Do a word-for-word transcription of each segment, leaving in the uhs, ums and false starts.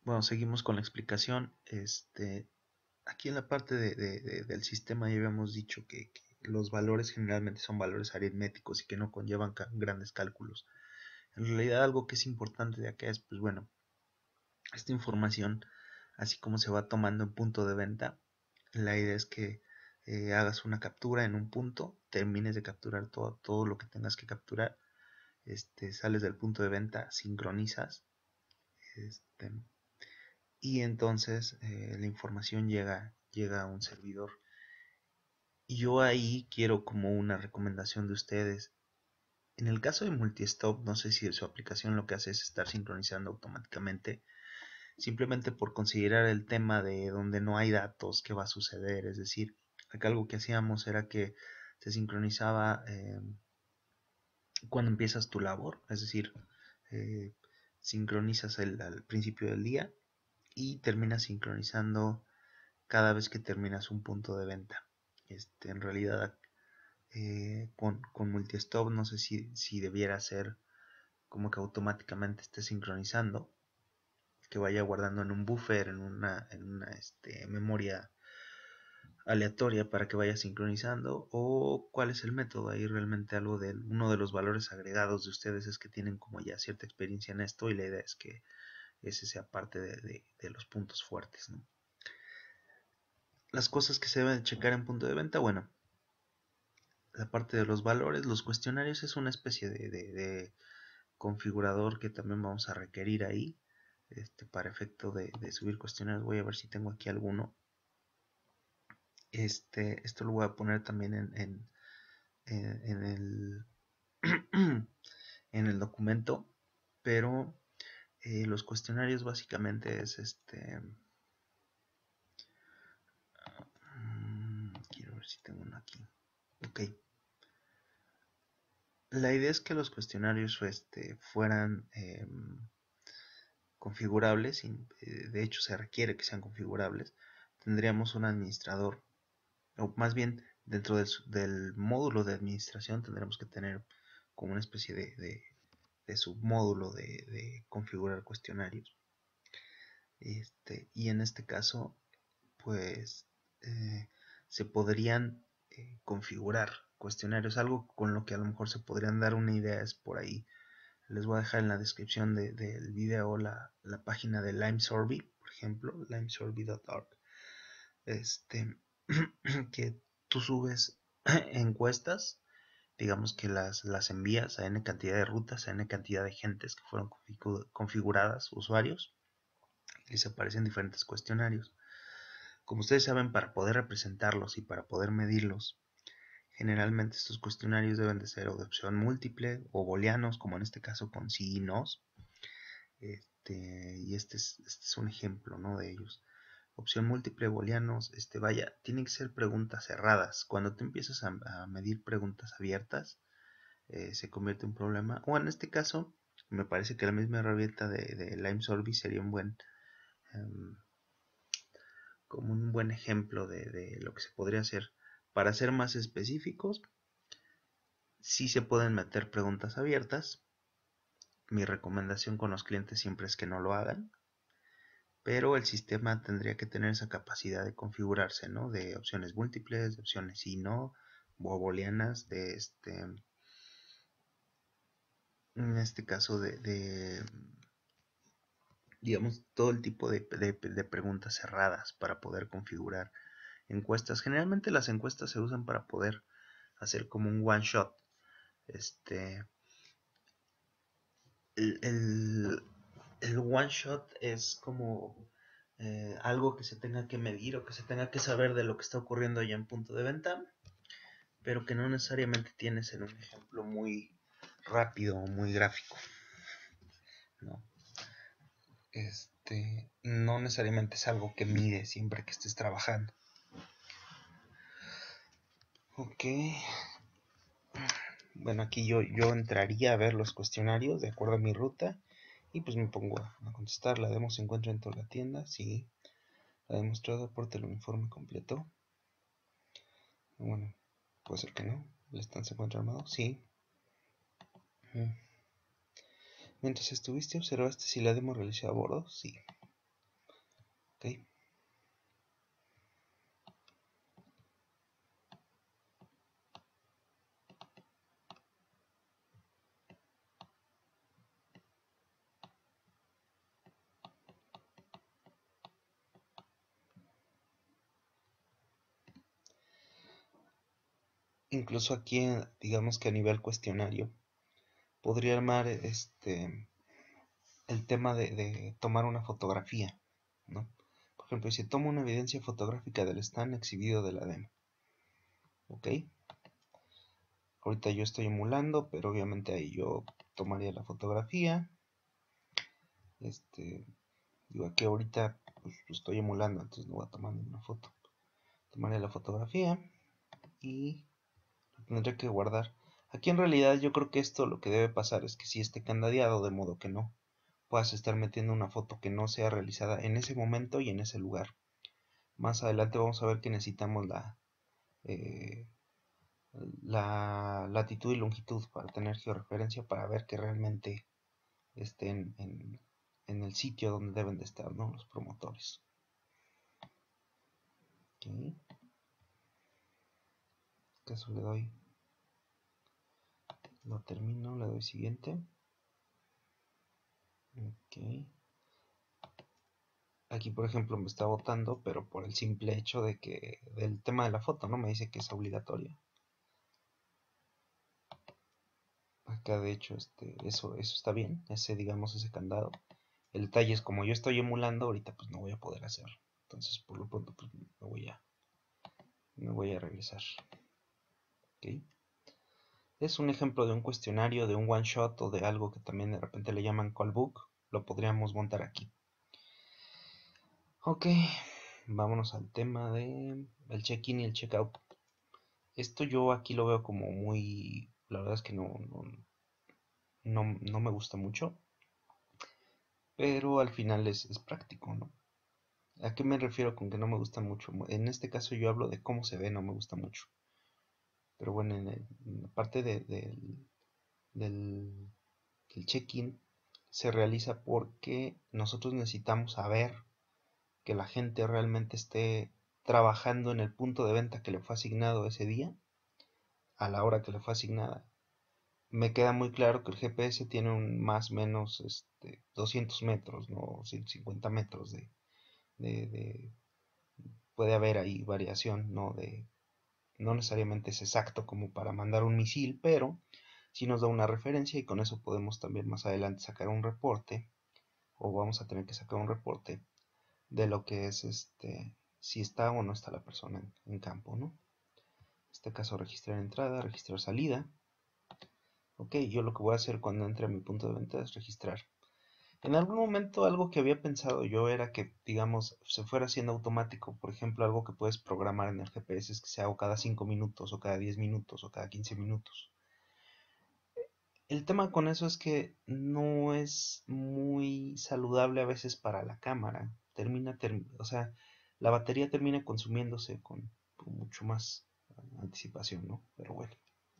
Bueno, seguimos con la explicación. Este, aquí en la parte de, de- de- del sistema ya habíamos dicho que, que los valores generalmente son valores aritméticos y que no conllevan ca- grandes cálculos. En realidad algo que es importante de acá es, pues bueno, esta información, así como se va tomando en punto de venta, la idea es que eh, hagas una captura en un punto, termines de capturar todo, todo lo que tengas que capturar, este, sales del punto de venta, sincronizas, este, y entonces eh, la información llega, llega a un servidor. Y yo ahí quiero como una recomendación de ustedes. En el caso de Multistop, no sé si su aplicación lo que hace es estar sincronizando automáticamente, simplemente por considerar el tema de donde no hay datos, qué va a suceder. Es decir, acá algo que hacíamos era que se sincronizaba eh, cuando empiezas tu labor, es decir, eh, sincronizas el, al principio del día y terminas sincronizando cada vez que terminas un punto de venta. Este, en realidad, eh, con, con Multistop no sé si, si debiera ser como que automáticamente esté sincronizando, que vaya guardando en un buffer, en una, en una este, memoria aleatoria para que vaya sincronizando, o cuál es el método. Ahí realmente algo de uno de los valores agregados de ustedes es que tienen como ya cierta experiencia en esto y la idea es que ese sea parte de, de, de los puntos fuertes, ¿no? Las cosas que se deben checar en punto de venta, bueno, la parte de los valores, los cuestionarios es una especie de, de, de configurador que también vamos a requerir ahí, este, para efecto de, de subir cuestionarios. Voy a ver si tengo aquí alguno. Este, esto lo voy a poner también en, en, en, en el, en el documento, pero eh, los cuestionarios básicamente es este. Mmm, quiero ver si tengo uno aquí. Ok. La idea es que los cuestionarios este, fueran eh, configurables, y, eh, de hecho se requiere que sean configurables. Tendríamos un administrador, o más bien dentro del, del módulo de administración tendremos que tener como una especie de, de, de submódulo de, de, configurar cuestionarios. Este, y en este caso, pues eh, se podrían eh, configurar cuestionarios, algo con lo que a lo mejor se podrían dar una idea es por ahí. Les voy a dejar en la descripción de, del video la, la página de Limesurvey, por ejemplo, limesurvey punto org. Este, que tú subes encuestas, digamos que las, las envías a n cantidad de rutas, a n cantidad de gentes que fueron configuradas, usuarios, y les aparecen diferentes cuestionarios. Como ustedes saben, para poder representarlos y para poder medirlos, generalmente estos cuestionarios deben de ser o de opción múltiple o booleanos, como en este caso con sí y nos. Este, y este es, este es un ejemplo, ¿no?, de ellos. Opción múltiple, booleanos, este, vaya, tienen que ser preguntas cerradas. Cuando tú empiezas a, a medir preguntas abiertas, eh, se convierte en un problema. O en este caso, me parece que la misma herramienta de, de Limesurvey sería un buen, um, como un buen ejemplo de, de lo que se podría hacer. Para ser más específicos, sí se pueden meter preguntas abiertas. Mi recomendación con los clientes siempre es que no lo hagan, pero el sistema tendría que tener esa capacidad de configurarse, ¿no? De opciones múltiples, de opciones sí, no, o booleanas, de este, en este caso de, de digamos, todo el tipo de, de, de preguntas cerradas para poder configurar encuestas. Generalmente las encuestas se usan para poder hacer como un one shot. Este, el, el, el one shot es como eh, algo que se tenga que medir o que se tenga que saber de lo que está ocurriendo ya en punto de venta, pero que no necesariamente tienes en un ejemplo muy rápido o muy gráfico, ¿no? Este, no necesariamente es algo que mide siempre que estés trabajando. Ok. Bueno, aquí yo, yo entraría a ver los cuestionarios de acuerdo a mi ruta y pues me pongo a, a contestar. La demo se encuentra en toda la tienda, sí. La demostrado aporta el uniforme completo. Bueno, puede ser que no. ¿El stand se encuentra armado? Sí. Mientras estuviste, ¿observaste si la demo realizó a bordo? Sí. ¿ok? Incluso aquí, digamos que a nivel cuestionario, podría armar este el tema de, de tomar una fotografía, ¿no? Por ejemplo, si tomo una evidencia fotográfica del stand exhibido de la demo, ¿ok? Ahorita yo estoy emulando, pero obviamente ahí yo tomaría la fotografía. Este, digo aquí ahorita pues, lo estoy emulando, entonces no voy a tomar ninguna foto. Tomaré la fotografía y lo tendré que guardar. Aquí en realidad yo creo que esto lo que debe pasar es que si esté candadeado, de modo que no puedas estar metiendo una foto que no sea realizada en ese momento y en ese lugar. Más adelante vamos a ver que necesitamos la, eh, la latitud y longitud para tener georreferencia para ver que realmente estén en, en el sitio donde deben de estar, ¿no? Los promotores. Okay. En este caso le doy, lo termino, le doy siguiente. Okay. Aquí por ejemplo me está votando, pero por el simple hecho de que del tema de la foto, ¿no? Me dice que es obligatoria. Acá de hecho este, eso, eso está bien, ese digamos ese candado. El detalle es como yo estoy emulando, ahorita pues no voy a poder hacerlo. Entonces por lo pronto pues me voy a, me voy a regresar. ¿Okay? Es un ejemplo de un cuestionario, de un one shot o de algo que también de repente le llaman callbook. Lo podríamos montar aquí. Ok, vámonos al tema de el check-in y el check-out. Esto yo aquí lo veo como muy, la verdad es que no, no, no, no me gusta mucho, pero al final es, es práctico, ¿no? ¿A qué me refiero con que no me gusta mucho? En este caso yo hablo de cómo se ve, no me gusta mucho. Pero bueno, en, el, en la parte de, de, del, del check-in se realiza porque nosotros necesitamos saber que la gente realmente esté trabajando en el punto de venta que le fue asignado ese día, a la hora que le fue asignada. Me queda muy claro que el G P S tiene un más o menos este, doscientos metros, ¿no? ciento cincuenta metros de, de, de, puede haber ahí variación, ¿no? De, no necesariamente es exacto como para mandar un misil, pero sí nos da una referencia y con eso podemos también más adelante sacar un reporte, o vamos a tener que sacar un reporte de lo que es este, si está o no está la persona en, en campo, ¿no? En este caso registrar entrada, registrar salida. Ok, yo lo que voy a hacer cuando entre a mi punto de venta es registrar. En algún momento algo que había pensado yo era que, digamos, se fuera haciendo automático. Por ejemplo, algo que puedes programar en el G P S es que se haga cada cinco minutos, o cada diez minutos, o cada quince minutos. El tema con eso es que no es muy saludable a veces para la cámara. Termina, ter o sea, la batería termina consumiéndose con, con mucho más anticipación, ¿no? Pero bueno.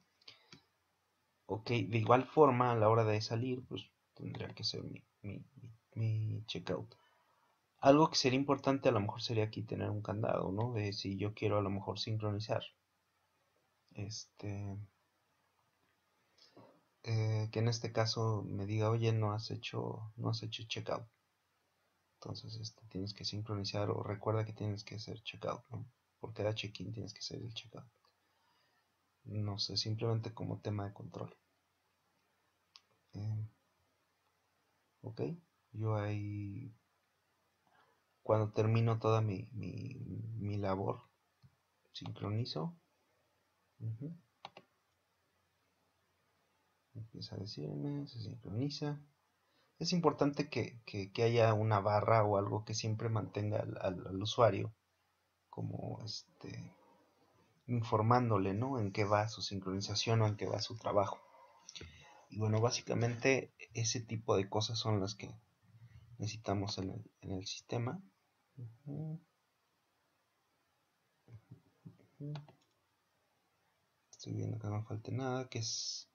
Ok, de igual forma, a la hora de salir, pues tendría que ser mi, mi, mi, mi checkout. Algo que sería importante a lo mejor sería aquí tener un candado, ¿no? De si yo quiero a lo mejor sincronizar. Este, eh, que en este caso me diga, oye, no has hecho, no has hecho checkout. Entonces este, tienes que sincronizar o recuerda que tienes que hacer checkout, ¿no? Por cada check-in tienes que hacer el checkout. No sé, simplemente como tema de control. Eh, ok, yo ahí cuando termino toda mi, mi, mi labor, sincronizo. Uh-huh. Empieza a decirme, se sincroniza. Es importante que, que, que, haya una barra o algo que siempre mantenga al, al, al usuario como este informándole, ¿no? En qué va su sincronización o en qué va su trabajo. Y bueno, básicamente ese tipo de cosas son las que necesitamos en el, en el sistema. Uh-huh. Uh-huh. Estoy viendo que no falte nada, que es...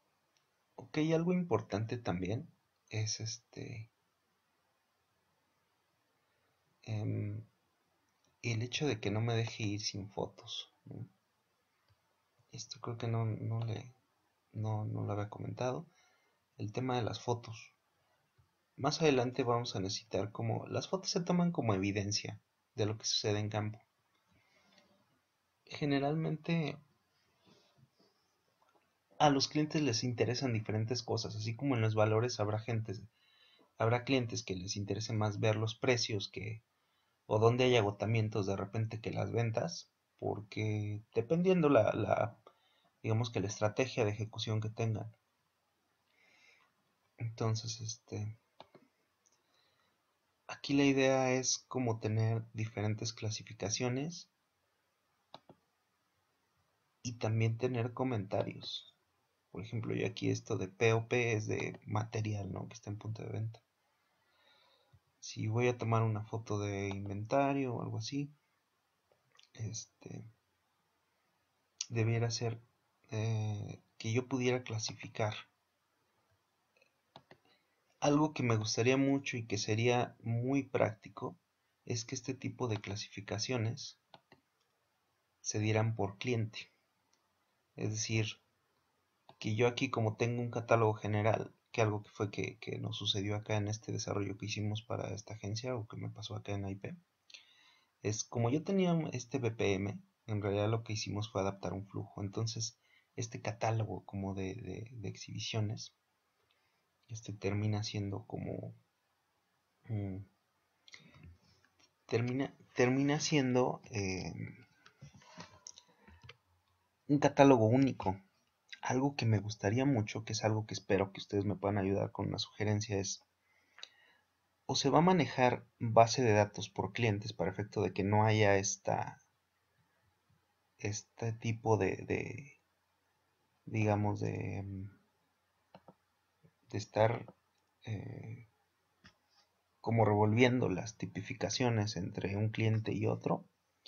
Ok, algo importante también es este... eh, el hecho de que no me deje ir sin fotos, ¿no? Esto creo que no, no, le, no, no lo había comentado. El tema de las fotos. Más adelante vamos a necesitar como... Las fotos se toman como evidencia de lo que sucede en campo. Generalmente a los clientes les interesan diferentes cosas, así como en los valores habrá gentes, habrá clientes que les interese más ver los precios que o dónde hay agotamientos de repente que las ventas, porque dependiendo la, la digamos que la estrategia de ejecución que tengan. Entonces, este aquí la idea es como tener diferentes clasificaciones y también tener comentarios. Por ejemplo, yo aquí esto de P O P es de material, ¿no? Que está en punto de venta. Si voy a tomar una foto de inventario o algo así, este, debiera ser eh, que yo pudiera clasificar. Algo que me gustaría mucho y que sería muy práctico es que este tipo de clasificaciones se dieran por cliente. Es decir, que yo aquí como tengo un catálogo general, que algo que fue que, que nos sucedió acá en este desarrollo que hicimos para esta agencia o que me pasó acá en I P, es como yo tenía este B P M, en realidad lo que hicimos fue adaptar un flujo. Entonces, este catálogo como de, de, de exhibiciones, este termina siendo como... Mm, termina, termina siendo eh, un catálogo único. Algo que me gustaría mucho, que es algo que espero que ustedes me puedan ayudar con una sugerencia, es o se va a manejar base de datos por clientes para efecto de que no haya esta, este tipo de, de digamos, de, de estar eh, como revolviendo las tipificaciones entre un cliente y otro,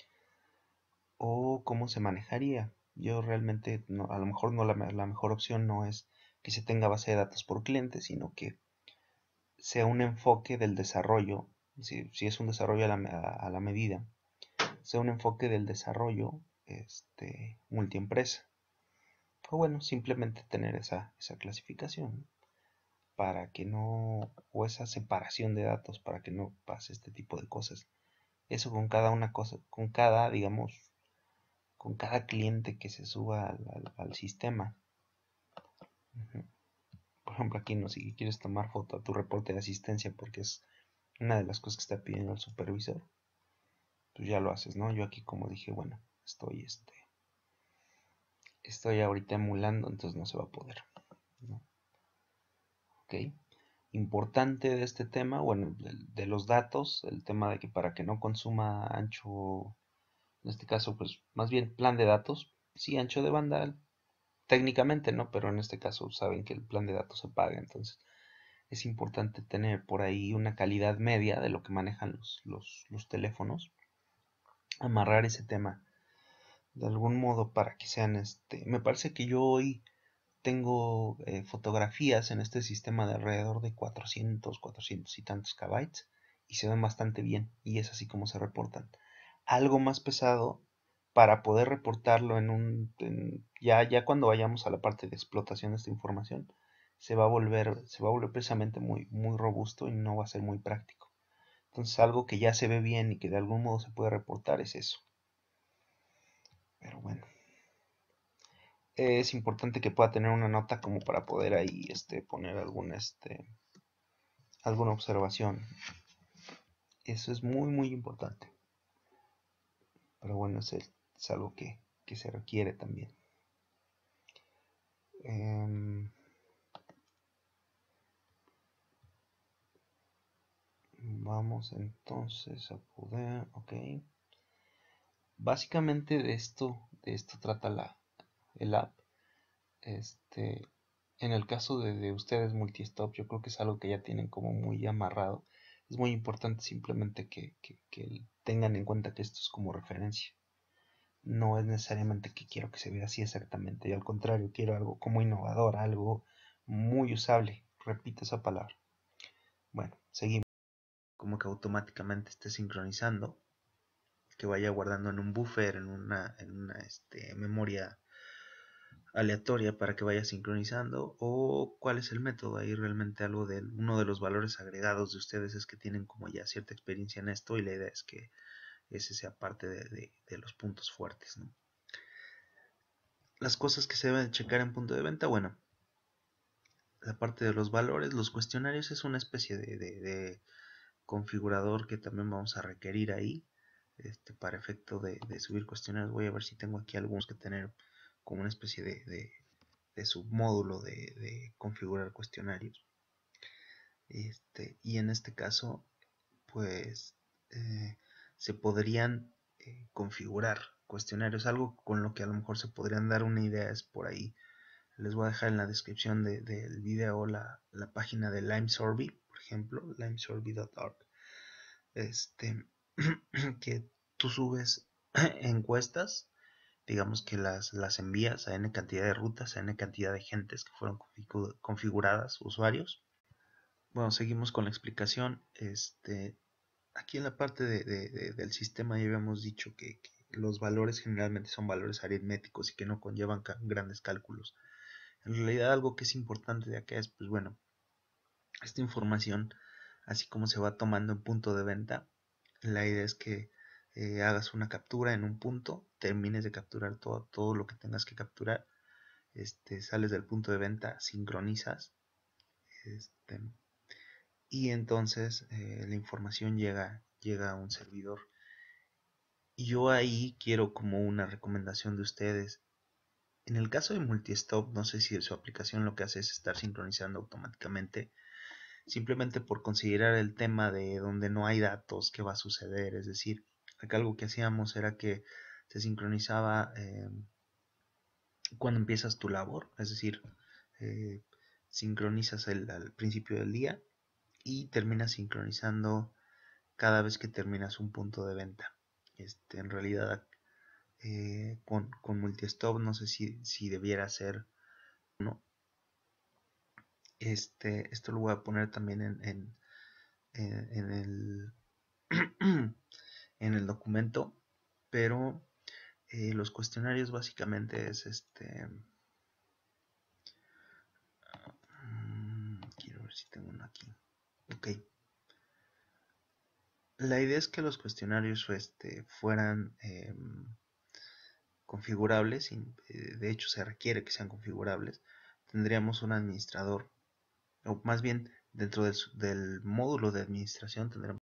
o cómo se manejaría. Yo realmente, no, a lo mejor no la, la mejor opción no es que se tenga base de datos por cliente, sino que sea un enfoque del desarrollo, si, si es un desarrollo a la, a, a la medida, sea un enfoque del desarrollo este, multiempresa. O bueno, simplemente tener esa, esa clasificación para que no, o esa separación de datos para que no pase este tipo de cosas. Eso con cada una cosa, con cada, digamos, con cada cliente que se suba al, al, al sistema. Uh-huh. Por ejemplo, aquí no, si quieres tomar foto a tu reporte de asistencia porque es una de las cosas que está pidiendo el supervisor, pues ya lo haces, ¿no? Yo aquí como dije, bueno, estoy este estoy ahorita emulando, entonces no se va a poder, ¿no? Ok. Importante de este tema, bueno, de, de los datos, el tema de que para que no consuma ancho, en este caso, pues más bien plan de datos, sí, ancho de banda, técnicamente, ¿no? Pero en este caso saben que el plan de datos se paga, entonces es importante tener por ahí una calidad media de lo que manejan los, los, los teléfonos, amarrar ese tema de algún modo para que sean, este, me parece que yo hoy tengo eh, fotografías en este sistema de alrededor de cuatrocientos, cuatrocientos y tantos kbytes y se ven bastante bien y es así como se reportan. Algo más pesado para poder reportarlo en un en, ya ya cuando vayamos a la parte de explotación de esta información se va a volver se va a volver precisamente muy muy robusto y no va a ser muy práctico. Entonces algo que ya se ve bien y que de algún modo se puede reportar es eso. Pero bueno, es importante que pueda tener una nota como para poder ahí este poner algún este alguna observación. Eso es muy muy importante. Pero bueno, es, el, es algo que, que se requiere también. Eh, vamos entonces a poder, ok. Básicamente de esto, de esto trata la, el app. Este, en el caso de, de ustedes multi-stop, yo creo que es algo que ya tienen como muy amarrado. Es muy importante simplemente que, que, que tengan en cuenta que esto es como referencia. No es necesariamente que quiero que se vea así exactamente. Y al contrario, quiero algo como innovador, algo muy usable. Repito esa palabra. Bueno, seguimos. como que automáticamente esté sincronizando, que vaya guardando en un buffer, en una, en una este, memoria aleatoria para que vaya sincronizando, o cuál es el método. Ahí realmente algo de uno de los valores agregados de ustedes es que tienen como ya cierta experiencia en esto, y la idea es que ese sea parte de, de, de los puntos fuertes, ¿no? Las cosas que se deben checar en punto de venta, bueno, la parte de los valores, los cuestionarios es una especie de, de, de configurador que también vamos a requerir ahí, este, para efecto de, de subir cuestionarios. Voy a ver si tengo aquí algunos que tener como una especie de, de, de submódulo de, de configurar cuestionarios. Este, y en este caso, pues eh, se podrían eh, configurar cuestionarios. Algo con lo que a lo mejor se podrían dar una idea es por ahí. Les voy a dejar en la descripción de, del video la, la página de Limesurvey, por ejemplo, limesurvey punto org. Este, que tú subes encuestas, digamos que las, las envías a n cantidad de rutas, a n cantidad de gentes que fueron configuradas, usuarios. Bueno, seguimos con la explicación. Este, aquí en la parte de, de, de, del sistema ya habíamos dicho que, que los valores generalmente son valores aritméticos y que no conllevan grandes cálculos. En realidad algo que es importante de acá es, pues bueno, esta información, así como se va tomando en punto de venta, la idea es que eh, hagas una captura en un punto, termines de capturar todo, todo lo que tengas que capturar, este, sales del punto de venta, sincronizas, este, y entonces eh, la información llega, llega a un servidor. Y yo ahí quiero como una recomendación de ustedes. En el caso de Multistop, no sé si su aplicación lo que hace es estar sincronizando automáticamente, simplemente por considerar el tema de donde no hay datos, qué va a suceder. Es decir, acá algo que hacíamos era que se sincronizaba eh, cuando empiezas tu labor, es decir, eh, sincronizas el, al principio del día y terminas sincronizando cada vez que terminas un punto de venta. Este, en realidad, eh, con, con Multistop no sé si, si debiera ser, ¿no? Este, esto lo voy a poner también en, en, en, en el en el documento, pero eh, los cuestionarios básicamente es este. Mmm, quiero ver si tengo uno aquí. Ok. La idea es que los cuestionarios este, fueran eh, configurables, y, eh, de hecho se requiere que sean configurables. Tendríamos un administrador, o más bien dentro del, del módulo de administración tendremos